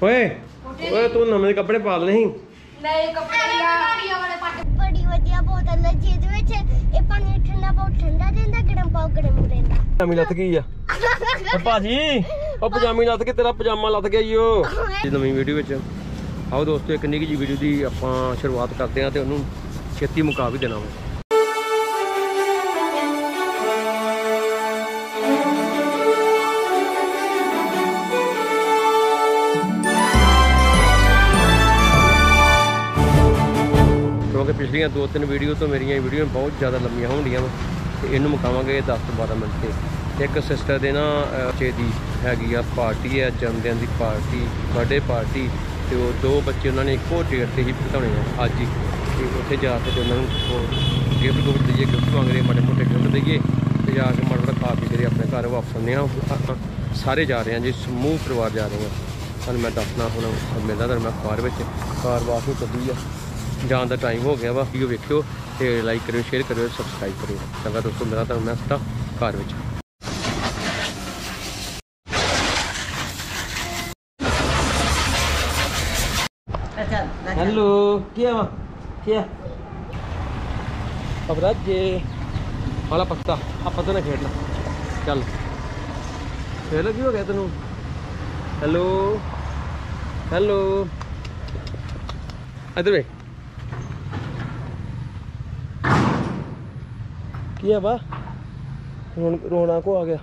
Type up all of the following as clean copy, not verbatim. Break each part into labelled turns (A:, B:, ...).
A: ओए ओए तू नਵੇਂ ਕੱਪੜੇ ਪਾ ਲੈ ਨਹੀਂ
B: ਨਵੇਂ ਕੱਪੜੇ ਵਾਲੇ ਪੱਟ
C: ਬੜੀ ਵਧੀਆ ਬੋਤਲ ਹੈ ਜਿਹਦੇ ਵਿੱਚ ਇਹ ਪਾਣੀ ਠੰਡਾ ਬਹੁਤ ਠੰਡਾ ਰਹਿੰਦਾ ਗਰਮ ਬਹੁਤ ਗਰਮ ਰਹਿੰਦਾ
A: ਪਜਾਮੀ ਲੱਥ ਗਈ ਆ ਭਾਜੀ ਉਹ ਪਜਾਮੀ ਲੱਥ ਕੇ ਤੇਰਾ ਪਜਾਮਾ ਲੱਥ ਗਿਆ ਈ ਉਹ ਨਵੀਂ ਵੀਡੀਓ ਵਿੱਚ ਆਓ ਦੋਸਤੋ ਇੱਕ ਨਿੱਕੀ ਜਿਹੀ ਵੀਡੀਓ ਦੀ ਆਪਾਂ ਸ਼ੁਰੂਆਤ ਕਰਦੇ ਹਾਂ ਤੇ ਉਹਨੂੰ ਛੇਤੀ ਮੁਕਾ ਵੀ ਦੇਣਾ ਵਾ क्योंकि पिछलियां 2-3 वीडियो तो मेरिया वीडियो बहुत ज़्यादा लंबियां होंदियां वा ते इन्हू मुकावांगे 10-12 मिनट से एक सिस्टर दे ना बच्चे दी हैगी आ पार्टी है जन्मदिन की पार्टी बर्थडे पार्टी तो वो 2 बच्चे उन्होंने एको डेट से ही बिताने अज ही उत्थे जाके उन्होंने गिफ्ट गुफ्ट दईए गिफ्ट मंगने माड़े मोटे गिफ्ट दईए तो जाके माड़ा मोटा खा पी कर अपने घर वापस आने सारे जा रहे हैं जी समूह परिवार जा रहे हैं सू मैं दसना हूँ मिलता तो मैं कार वापस चली है जान का टाइम हो गया वा वीडियो वेखियो तो लाइक करो शेयर करो सबसक्राइब करो चंगा दोस्तों मेरा तो मैं सीधा घर में हेलो क्या अब राजे वाला पत्ता आप पता ना खेलना चल खेल की हो गया तेन हेलो हेलो इधर वे क्या बा रोना को आ गया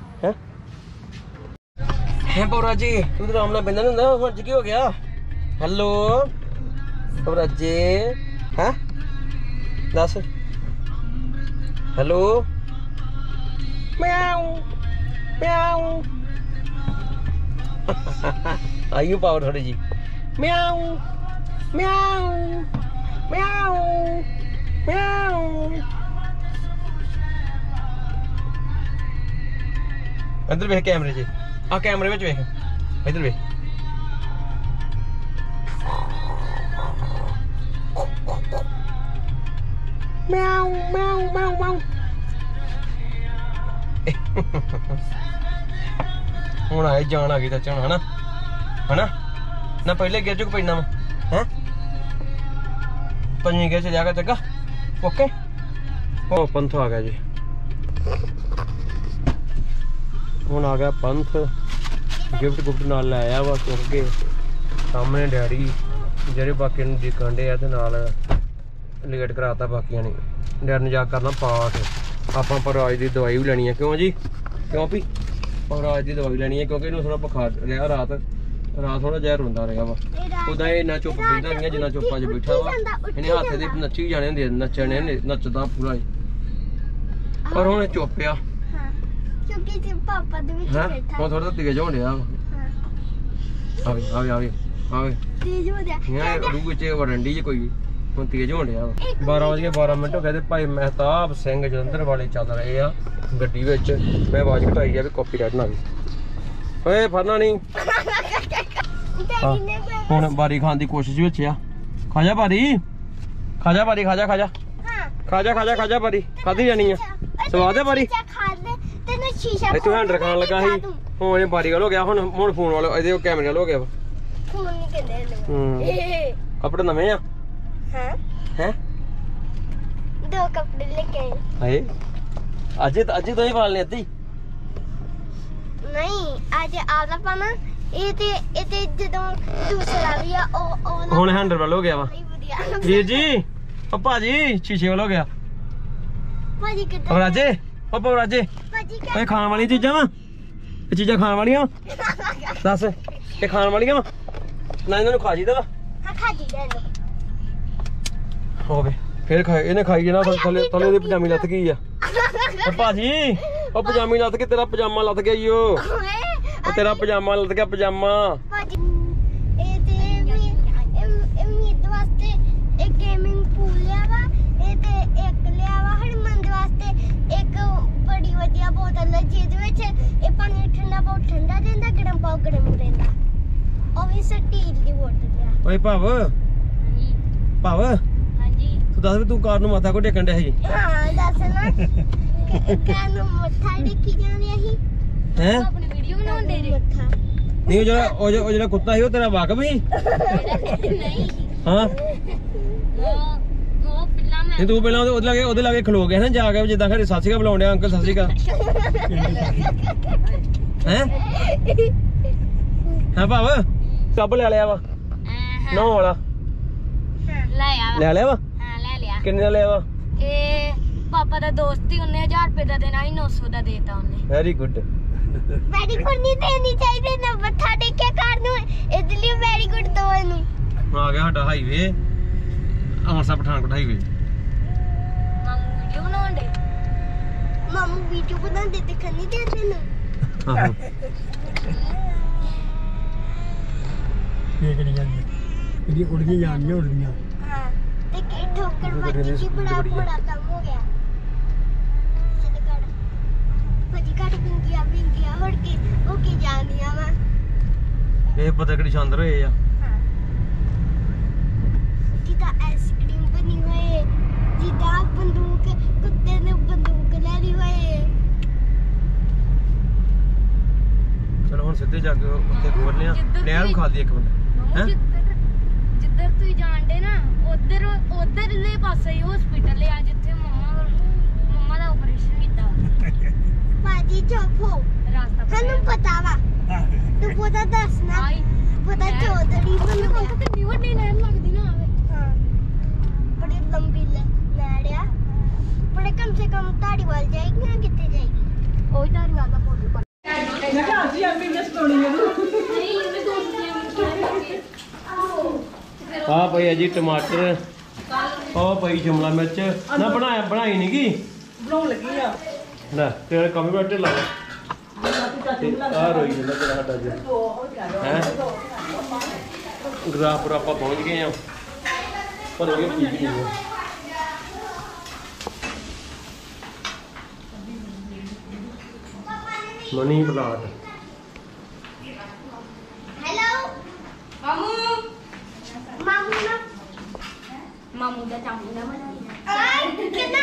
A: है पौरा जी तू तो आराम बंदा नहीं होंगे अज की हो गया हेलो पौरा जी है दस हेलो म्याऊ म्याऊ आयु पावर थोड़ी जी म्याऊ म्याऊ म्याऊ म्याऊ इधर वेख कैमरे जी आ कैमरे में वेख इधर वेख म्याऊ म्याऊ म्याऊ म्याऊ हुण आए जान आ गई चाचा है ना ना पहले गिर चुक पैना वा है 5वीं गिर च जाएगा चंगा ओके ओ पंथ आ गया जी ਹੁਣ ਆ ਗਿਆ ਪੰਥ ਗਿਫਟ ਗੁਫਟ ਨਾਲ ਲੈ ਆਇਆ ਵਾ ਕਿਉਂਕਿ ਸਾਹਮਣੇ ਡੈਡੀ ਜਿਹੜੇ ਬਾਕੀ ਨੂੰ ਦੇਖਣ ਦੇ ਆ ਤੇ ਨਾਲ ਲੇਟ ਕਰਾਤਾ ਬਾਕੀਆਂ ਨੇ ਡੈਡ ਨੇ ਜਾ ਕਰਨਾ ਪਾਠ ਆਪਾਂ ਪਰਾਜ ਦੀ ਦਵਾਈ ਵੀ ਲੈਣੀ ਹੈ ਕਿਉਂ ਜੀ ਕਿਉਂ ਵੀ ਪਰਾਜ ਦੀ ਦਵਾਈ ਲੈਣੀ ਹੈ ਕਿਉਂਕਿ ਇਹਨੂੰ ਥੋੜਾ ਬੁਖਾਰ ਰਿਹਾ ਰਾਤ ਥੋੜਾ ਜਿਹਾ ਰੋਂਦਾ ਰਿਹਾ ਵਾ ਉਦਾਂ ਇਹ ਨਾ ਚੁੱਪ ਬੈਠਦਾ ਨਹੀਂ ਜਿੰਨਾ ਚੁੱਪ ਅੱਜ ਬੈਠਾ ਵਾ ਇਹਨੇ ਹੱਥ ਦੇ ਨੱਚੀ ਜਾਣੇ ਹੁੰਦੇ ਨੱਚਣੇ ਨੱਚਦਾ ਪੂਰਾ ਪਰ ਹੁਣ ਚੁੱਪ ਆ
C: क्योंकि जब पापा दे विच बैठा
A: वो थोड़ा तेज हो गया आवे आवे आवे आवे
C: तेज हो गया
A: यार रूह च वरंडी च कोई ਹੁਣ ਤੇਜ਼ ਹੋਣ ਡਿਆ 12:12 ਮਿੰਟ ਹੋ ਗਏ ਤੇ ਭਾਈ ਮਹਿਤਾਬ ਸਿੰਘ ਜਲੰਧਰ ਵਾਲੇ ਚੱਲ ਰਹੇ ਆ ਗੱਡੀ ਵਿੱਚ ਮੈਂ ਆਵਾਜ਼ ਘਟਾਈ ਆ ਵੀ ਕਾਪੀਰਾਈਟ ਨਾ ਆਵੇ ਓਏ ਫੜਨਾ ਨਹੀਂ ਹੁਣ ਬਾਰੀ ਖਾਣ ਦੀ ਕੋਸ਼ਿਸ਼ ਵਿੱਚ ਆ ਖਾਜਾ ਬਾਰੀ ਖਾਜਾ ਬਾਰੀ ਖਾਜਾ ਖਾਜਾ ਖਾਜਾ ਖਾਜਾ ਖਾਜਾ ਬਾਰੀ ਖਾਦੀ ਜਾਣੀ ਆ ਸਵਾਦ ਹੈ ਬਾਰੀ ਤੈਨੂੰ ਸ਼ੀਸ਼ਾ ਇੱਥੇ ਹੈਂਡਰ ਖਾਣ ਲੱਗਾ ਸੀ ਹੁਣ ਇਹ ਬਾਰੀ ਵਾਲ ਹੋ ਗਿਆ ਹੁਣ ਫੋਨ ਵਾਲਾ ਇਹਦੇ ਕੈਮਰੇ ਵਾਲ ਹੋ ਗਿਆ ਵਾ
C: ਫੋਨ ਨਹੀਂ ਕਹਿੰਦੇ
A: ਕੱਪੜੇ ਨਵੇਂ ਆ हैं
C: 2 कपड़े लेके आए
A: हाय आज तो ही पालने आती
C: नहीं आज आला पाना ये जदों दूसरा भी आ ओ
A: हुन हैंडल वाल हो गया वा वीर जी ओ भाजी शीशे वाल हो गया
C: भाजी कितना
A: राजे ओ राजे
C: भाजी
A: ओए खान वाली चीज़ां वा ये चीज़ां खान वालियां दस ये खान वालियां वा ना इन्हां नूं खा जीदा वा
C: हां खा जीदा लो
A: हो गए फिर खाए इन्हें खाई ना थले थले दी पजामी लथ गई आ भाजी ओ पजामी लथ के तेरा पजामा लथ गया ईओ ओ तेरा पजामा लथ गया पजामा
C: भाजी ए ते मीत वास्ते एक गेमिंग पूल लिया वा ए ते एक लिया वा हरमंद वास्ते एक बड़ी वधिया बोतल है जिहदे विच ए पानी ठंडा बहुत ठंडा रहंदा गरम बहुत गरम रहंदा ओ भी स्टील दी बोतल है
A: ओए भाव दस भी तू कार नूं माथा को टेकन दिया सी
C: हां दस ना कार नूं मत्था टेकी जाने ही
A: हैं
B: अपनी वीडियो बनाउंदे रे
C: मत्था
A: नहीं वो जो कुत्ता ही वो तेरा वाकफ ही
C: नहीं
A: हाँ
C: वो फिल्म में
A: तू पहला ਉਹਦੇ ਲਾਗੇ ਖਲੋ ਗਿਆ ਨਾ ਜਾ ਕੇ ਜਿੱਦਾਂ ਖਰੇ ਸਾਸੀ ਕਾ ਬੁਲਾਉਂਦੇ ਅੰਕਲ ਸਾਸੀ ਕਾ ਹੈ ਹਾਂ ਭਾਵ ਕੱਬ ਲੈ ਲਿਆ ਵਾ ਨੌ ਵਾਲਾ ਲੈ ਲਿਆ ਵਾ
C: ਹਾਂ ਲੈ ਲਿਆ
A: ਕਿੰਨੇ ਦਾ ਲਿਆ ਵਾ
C: ਇਹ ਪਾਪਾ ਦਾ ਦੋਸਤ ਹੀ ਉਹਨੇ 1000 ਰੁਪਏ ਦਾ ਦੇਣਾ ਸੀ 900 ਦਾ ਦੇਤਾ ਉਹਨੇ
A: ਵੈਰੀ ਗੁੱਡ
C: ਵੈਰੀ ਗੁੱਡ ਨਹੀਂ ਦੇਣੀ ਚਾਹੀਦੀ ਨਾ ਮੱਥਾ ਟੇਕਿਆ ਕਰ ਨੂੰ ਇਹਦੇ ਲਈ ਵੈਰੀ ਗੁੱਡ ਦੋ ਇਹਨੂੰ
A: ਆ ਗਿਆ ਸਾਡਾ ਹਾਈਵੇ ਅੰਮ੍ਰਿਤਸਰ ਪਠਾਨਕੋਟ ਹਾਈਵੇ
C: ਮਾਮੂ ਵੀਡੀਓ ਬਣਾਉਂਦੇ ਤੇ ਖੰਨੀ ਦੇ ਤੈਨੂੰ
A: ਆਹੋ
D: ਇਹ ਕਿਹੜੀ ਜਾਂਦੀ ਇਹਦੀ ਉੜਦੀ ਜਾਂਦੀ ਉੜਦੀਆਂ
C: ਹਾਂ ਤੇ ਕਿ ਠੋਕਰ ਵੱਜੀ ਸੀ ਬੜਾ ਕੰਮ ਹੋ ਗਿਆ ਚਲ ਕਰ ਭੱਜੀ ਘੱਟ ਪਿੰਗੀਆਂ ਹੋਰ ਕੇ ਉਹ ਕੀ ਜਾਂਦੀਆਂ ਵਾ
A: ਇਹ ਪਤਾ ਕਿਹੜੀ ਸ਼ਾਨਦਾਰ ਹੋਏ ਆ
C: ਜਿੱਦਾਂ ਆਈਸਕ੍ਰੀਮ ਬਣੀ ਹੋਏ ਜਿੱਦਾਂ ਬੰਦੂਕ ਕੁੱਤੇ ਨੇ ਬੰਦੂਕ ਲੈ ਲਈ ਹੋਏ
A: ਚਲੋ ਹੁਣ ਸਿੱਧੇ ਜਾ ਕੇ ਉੱਥੇ ਖੋਲਨੇ ਆ ਨਹਿਰ ਨੂੰ ਖਾਲੀ ਇੱਕ ਬੰਦਾ ਹੈ
C: ਜਿੱਧਰ ਤੁਸੀਂ ਜਾਣਦੇ ਨਾ ਉਧਰਲੇ ਪਾਸੇ ਹੀ ਹਸਪੀਟਲ ਆ ਜਿੱਥੇ ਮੰਮਾ ਦਾ ਆਪਰੇਸ਼ਨ ਕੀਤਾ ਬਾਜੀ ਚੁੱਪ ਹੋ ਰਾਸਤਾ ਸਾਨੂੰ ਪਤਾ ਵਾ ਤੂੰ ਪਤਾ ਦੱਸਣਾ ਪਤਾ ਚੌਧਰੀ ਮੈਨੂੰ ਕਿੰਨੀ ਵੱਡੀ ਨਹਿਰ ਲੱਗਦੀ ਨਾ ਆਵੇ ਹਾਂ ਬੜੀ ਲੰਬੀ ਨਹਿਰ ਆ ਬੜੇ ਕਮ ਸੇ ਕਮ ਧਾਰੀਵਾਲ ਜਾਏਗੀ ਨਾ ਕਿੱਥੇ ਜਾਏਗੀ ਉਹ ਧਾਰੀਵਾਲ ਦਾ ਫੋਟੋ
B: ਮੈਂ ਕਿਹਾ ਅਸੀਂ ਆਪੇ ਜਸ ਤੋੜੀ ਮੈਨੂੰ
C: ਨਹੀਂ ਮੈਂ
A: ਆ ਪਈ ਆ ਜੀ ਟਮਾਟਰ ਉਹ ਪਈ ਸ਼ਿਮਲਾ ਮਿਰਚ ਨਾ ਬਣਾਈ ਨੀ ਗੀ
B: ਬਣਾਉਣ ਲੱਗੀ ਆ
A: ਲੈ ਤੇਰੇ ਕੰਮ ਹੀ ਬੈਠੇ ਲਾ ਆ ਰੋਈ ਜਾਂਦਾ ਤੇਰਾ ਸਾਡਾ ਜੀ ਹੈ ਗਰਾਪੁਰ ਆਪਾਂ ਪਹੁੰਚ ਗਏ ਆ ਪਰ ਇਹ ਠੀਕ ਨਹੀਂ ਹੈ ਮਨੀ ਪਲਾਟ
C: ਹੈਲੋ
B: ਮਾਮੂ
C: ਮਾਮੂ ਦਾ ਚਾਮੂ ਨਾ ਬਣਾਈ ਕਿੰਨਾ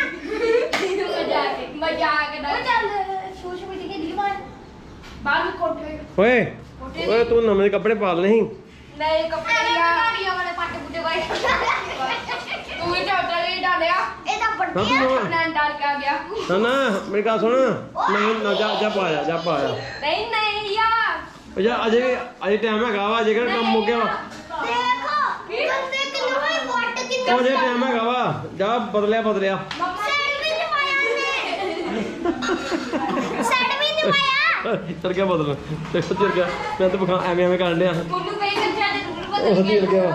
B: ਮਜ਼ਾਕ ਦਾ
C: ਚੱਲ ਸ਼ੋਸ਼ ਮਿੱਟੀ ਕੇ ਦੀ ਮਾਰ
B: ਬਾਹਰ ਕੋਠੇ
A: ਓਏ ਤੂੰ ਨਵੇਂ ਕੱਪੜੇ ਪਾ ਲਏ ਸੀ
B: ਨਏ ਕੱਪੜੇ
C: ਗਾੜੀਆਂ ਵਾਲੇ ਪੱਟ ਪੁੱਟੇ ਵਾਏ
B: ਤੂੰ ਹੀ ਚੌਟਾ ਲਈ ਡਾਲਿਆ
C: ਇਹਦਾ
A: ਹਾਂ
C: ਵੱਡਿਆ
A: ਤੂੰ
B: ਨਾ ਡਾਲ ਕੇ ਆ ਗਿਆ
A: ਨਾ ਮੇਰੀ ਗੱਲ ਸੁਣ ਨਹੀਂ ਨਾ ਜਾ ਪਾਇਆ
B: ਨਹੀਂ ਯਾਰ
A: ਜਾ ਅਜੇ ਟਾਈਮ ਹੈਗਾ ਵਾ ਅਜੇ ਕਿਹੜਾ ਕੰਮ ਮੁੱਕ ਗਿਆ ਵਾ
C: ਦੇਖੋ ਬੰਦੇ ਕਿੰਨੇ ਹੋਏ ਵੱਟ ਕਿੰਨੇ
A: ਅਜੇ ਟਾਈਮ ਹੈਗਾ ਵਾ ਜਾ ਬਦਲਿਆ
C: ਸੈਂਡ ਵੀ ਨਹੀਂ ਪਾਇਆ
A: ਚਲ ਗਿਆ ਬਦਲ ਤੇ ਚਲ ਗਿਆ ਮੈਂ ਤਾਂ ਬਖਾ ਐਵੇਂ ਕਰਨ ਡਿਆ
B: ਉਹਨੂੰ ਕਈ ਕੱਚਾ ਦੇ ਟੁਕੜ ਬਦਲ
A: ਉਹ ਚਲ ਗਿਆ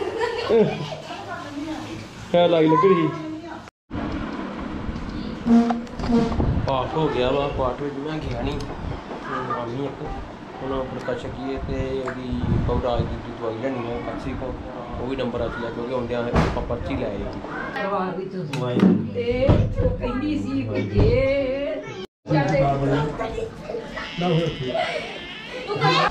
A: ਹੈ ਲੱਗ ਰਹੀ ਪਾਠ ਹੋ ਗਿਆ ਵਾ ਪਾਠ ਵਿੱਚ ਮੈਂ ਗਿਆ ਨਹੀਂ ਆਮੀ ਇੱਕ ਹੁਣ ਫੁਲਕਾ ਛਕੀਏ ਤੇ ਉਹਦੀ ਪੌੜਾ ਦੀ ਦਵਾਈ ਲੈਣੀ ਹੈ ਕੱਚੀ ਕੋ ਉਹ ਵੀ ਨੰਬਰ ਅੱਜ ਲਿਆ ਕਿਉਂਕਿ ਹੁੰਦਿਆਂ ਆਪਾਂ ਪਰਚੀ ਲੈ ਆਏ
B: ਪਰਿਵਾਰ ਵਿੱਚ ਤੇ ਉਹ ਕਹਿੰਦੀ ਸੀ ਕਿ ਜੇ
D: ਨਾ ਹੋਇਆ ਠੀਕ
B: ਤੂੰ ਕਹ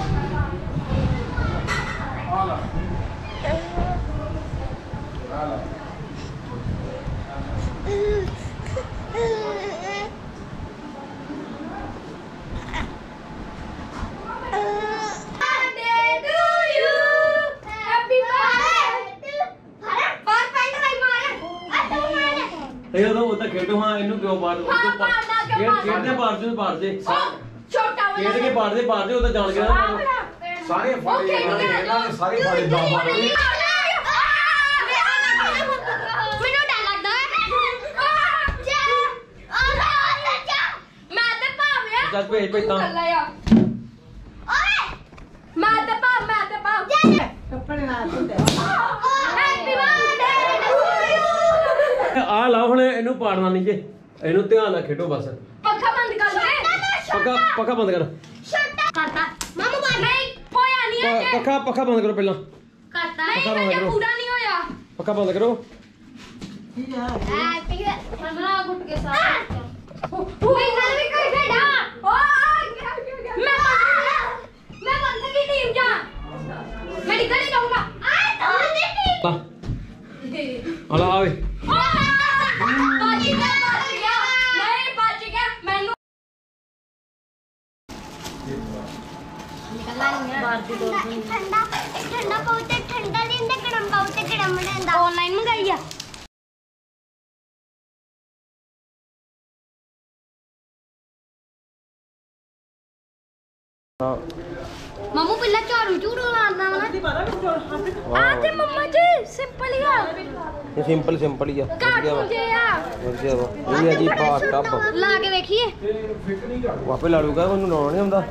A: ਇਹ ਉਹ ਤਾਂ ਖੇਡੋ ਹਾਂ ਇਹਨੂੰ ਕਿਉਂ ਬਾਹਰ ਖੇਡਦੇ ਬਾਹਰ ਦੇ
B: ਛੋਟਾ ਵਾਲਾ
A: ਖੇਡ ਕੇ ਬਾਹਰ ਦੇ ਉਹ ਤਾਂ ਜਾਣ ਗਿਆ
D: ਸਾਰੇ ਫਾੜੇ ਇਹਨਾਂ ਨੇ ਸਾਰੇ ਫਾੜੇ ਦਾ ਮਾਰੇ
C: ਮੈਨੂੰ ਡਰ ਲੱਗਦਾ ਮੈਂ ਤੇ ਭਾਵੇਂ
A: ਚੱਲ ਭੇਜ ਤਾਂ
C: ਓਏ
B: ਮੈਂ ਤੇ ਪਾ
D: ਕੱਪੜੇ ਨਾਲ ਧੋਤੇ
C: ਹੈਪੀ ਬਰਥਡੇ ਟੂ ਯੂ
A: ਆ ਲਾ ਹੁਣ ਇਹਨੂੰ ਪਾੜਨਾ ਨਹੀਂ ਜੇ ਇਹਨੂੰ ਧਿਆਨ ਨਾਲ ਖੇਡੋ ਬਸ
B: ਪੱਖਾ ਬੰਦ ਕਰ ਲੈ
A: ਪੱਖਾ ਬੰਦ ਕਰ
C: ਕਰਤਾ ਮਾਮੂ ਬਾਹਰ
B: ਨਹੀਂ ਹੋਇਆ ਨਹੀਂ ਹੈ
A: ਪੱਖਾ ਬੰਦ ਕਰੋ ਪਹਿਲਾਂ
C: ਕਰਤਾ
A: ਪੱਖਾ ਬੰਦ
B: ਨਹੀਂ
A: ਕਰੋ
B: ਪੂਰਾ ਨਹੀਂ ਹੋਇਆ
A: ਪੱਖਾ ਬੰਦ ਕਰੋ
C: ਹੈਪੀ
B: ਮਨਰਾ ਗੁੱਟ ਕੇ ਸਾਥ
C: ਕੋਈ ਗੱਲ ਵੀ ਕੋਈ ਖੇਡਾ
B: मैं बंद की टीम जा मैं निकल ही जाऊंगा
A: आला आवे
B: बाजी मैं बच गया नहीं बच गया मैनू
C: ठंडा ठंडा बहुत ठंडा लेंदा गरम बहुत गरम लेंदा ऑनलाइन मंगाई आ मामू पहला झाड़ू झूड़ू मारना वा आ ते मम्मा जी सिंपल ही आ
A: ये सिंपल ही आ
C: काटू जे आ
A: ਵਧੀਆ ਵਾ ਇਹ ਹੈ ਜੀ ਬਾਥ ਟੱਬ
C: ਲਾ के देखिए
A: ਵਾਪੇ ਲਾ ਲੂਗਾ ਉਹਨੂੰ ਲਾਉਣਾ ਨਹੀਂ ਆਉਂਦਾ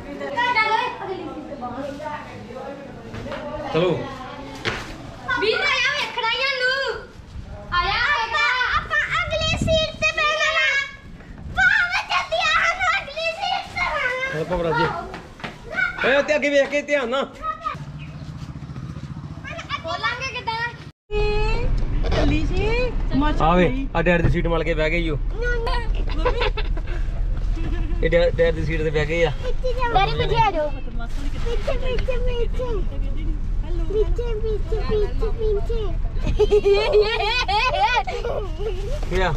A: ਚਲੋ
C: ਵੀਰ ਆਇਆ ਵੇਖਣਾ ਹੀ ਨੂੰ ਆਇਆ ਆਪਾਂ ਅਗਲੀ ਸੀਟ ਤੇ ਬੈਠਣਾ ਬਾਹਰ ਚੱਲਦੀ ਆ ਹਨ ਅਗਲੀ ਸੀਟ ਤੇ ਬੈਠਣਾ
A: ਆਪਾਂ ਬਰਾਜੀ ਓਏ ਤੇ ਅੱਗੇ ਵੇਖ ਕੇ ਧਿਆਨ ਨਾਲ
C: ਬੋਲਾਂਗੇ ਕਿਦਾਂ
B: ਚੱਲੀ ਸੀ
A: ਆਵੇ ਆ ਡੈਡ ਦੀ ਸੀਟ ਮਲ ਕੇ ਬਹਿ ਗਈ ਓ ਇਹ ਡੈਡ ਦੀ ਸੀਟ ਤੇ ਬਹਿ ਗਏ ਆ
C: ਡੈਡੀ ਪਿੱਛੇ ਆ ਜਾਓ ਪਿੱਛੇ ਪਿੱਛੇ ਪਿੱਛੇ ਪਿੱਛੇ ਪਿੱਛੇ
A: ਕੀ ਆ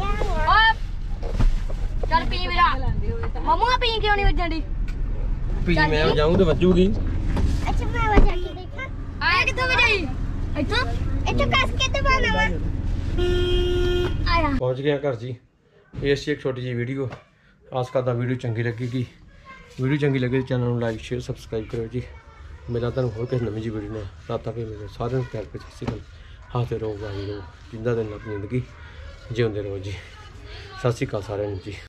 C: ਚੱਲ ਪੀ ਮੇਰਾ ਮਮੂ ਆ ਪੀ ਕਿਉਂ ਨਹੀਂ ਵੱਜਣ ਦੀ
A: ਪੀ ਮੈਂ ਜਾਊਂ ਤੇ ਵੱਜੂਗੀ
C: ਅੱਛਾ ਮੈਂ ਵਜਾ ਕੇ ਦੇਖਾਂ ਆਇਆ ਕਿੱਥੋਂ ਵਜਾਈ ਇੱਥੋਂ ਕੱਸ ਕੇ ਦਬਾਣਾ ਵਾ ਆਇਆ
A: ਪਹੁੰਚ ਗਿਆ ਘਰ ਜੀ ਇਹ ਸੀ ਇੱਕ ਛੋਟੀ ਜਿਹੀ ਵੀਡੀਓ ਆਸ ਕਰਦਾ ਵੀਡੀਓ ਚੰਗੀ ਲੱਗੇਗੀ ਵੀਡੀਓ ਚੰਗੀ ਲੱਗੇ ਚੈਨਲ ਨੂੰ ਲਾਈਕ ਸ਼ੇਅਰ ਸਬਸਕ੍ਰਾਈਬ ਕਰਿਓ ਜੀ ਮੇਰਾ ਤੁਹਾਨੂੰ ਹੋਰ ਕਿਸੇ ਨਵੀਂ ਜੀ ਵੀਡੀਓ ਨਾਲ ਰਾਤਾਂ ਪੇ ਮੇਰੇ ਸਾਰਿਆਂ ਨੂੰ ਪਿਆਰ ਭਰੀ ਸਤਿ ਸ਼੍ਰੀ ਅਕਾਲ ਹਾਜ਼ਰ ਰਹੋ ਬਾਈ ਰਹੋ ਜਿੰਦਾ ਦਿਨ ਲੱਗ ਜ਼ਿੰਦਗੀ ਜਿਉਂਦੇ ਰਹੋ ਜੀ ਸਤਿ ਸ਼੍ਰੀ ਅਕਾਲ ਸਾਰਿਆਂ ਨੂੰ ਜੀ